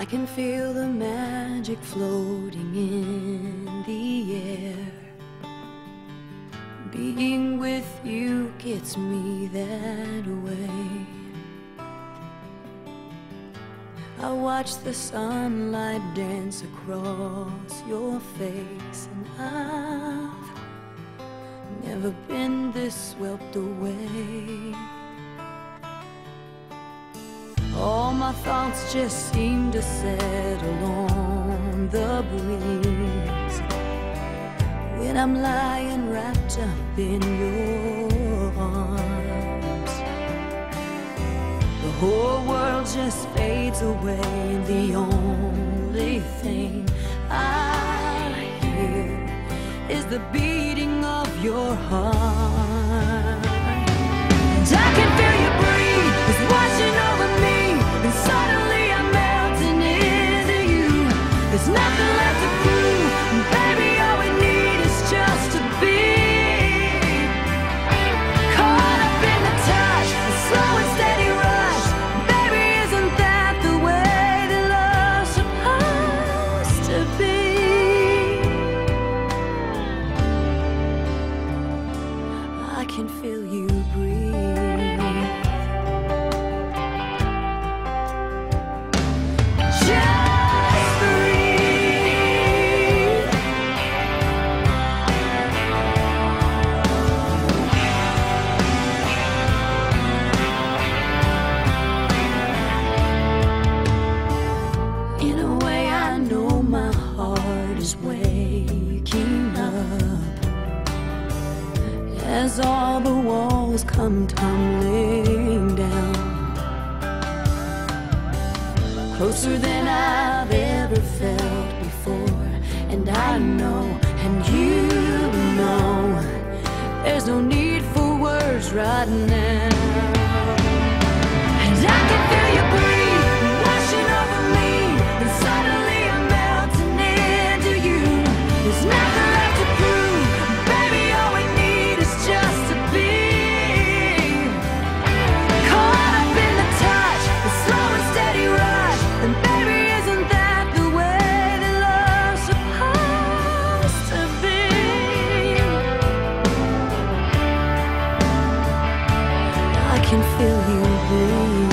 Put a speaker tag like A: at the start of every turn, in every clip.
A: I can feel the magic floating in the air. Being with you gets me that way. I watch the sunlight dance across your face, and I've never been this swept away. All my thoughts just seem to settle on the breeze when I'm lying wrapped up in your arms. The whole world just fades away, and the only thing I hear is the beating of your heart. And I can feel you breathe, it's washing over me, and suddenly I'm melting into you. There's nothing left to prove, and baby, all we need is just to be caught up in the touch, the slow and steady rush. Baby, isn't that the way that love's supposed to be? I can feel you breathe. Waking up as all the walls come tumbling down, closer than I've ever felt before. And I know, and you know, there's no need for words right now. And I can feel you breathe, washing over me, and suddenly I'm melting into you. There's nothing left to prove, baby, all we need is just to be caught up in the touch, the slow and steady rush. And baby, isn't that the way that love's supposed to be? I can feel you breathe.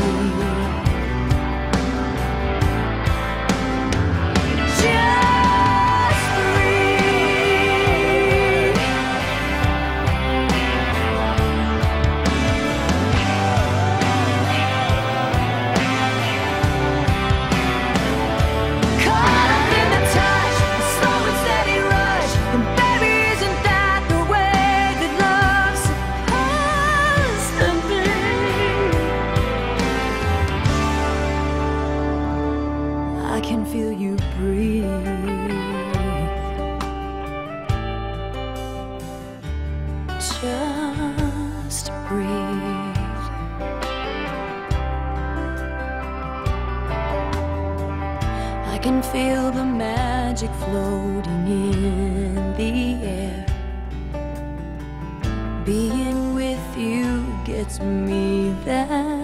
A: I can feel you breathe. Just breathe. I can feel the magic floating in the air. Being with you gets me there.